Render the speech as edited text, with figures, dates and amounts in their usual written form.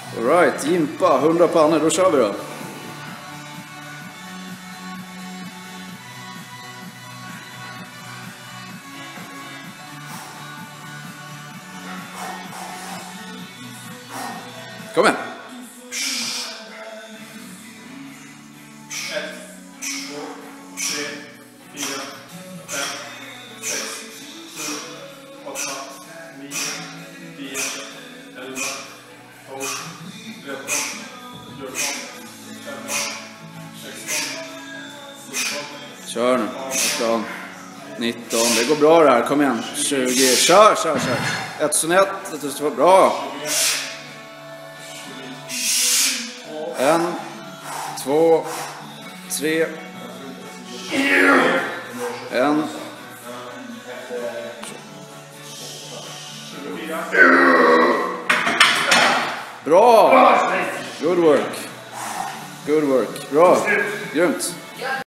All right, gympa, 100 pannor, då kör vi då. Kom igen. 1, 2, 3, 4, 5, 6, 7, 8, 9, 10, 11, 12, 13, 14, 15, 16, 17. Kör nu. 18, 19. Det går bra det här. Kom igen. 20. Kör. 1 sonett. Det var bra. 1, 2, 3. 1. Bra! Good work. Bra. Grymt.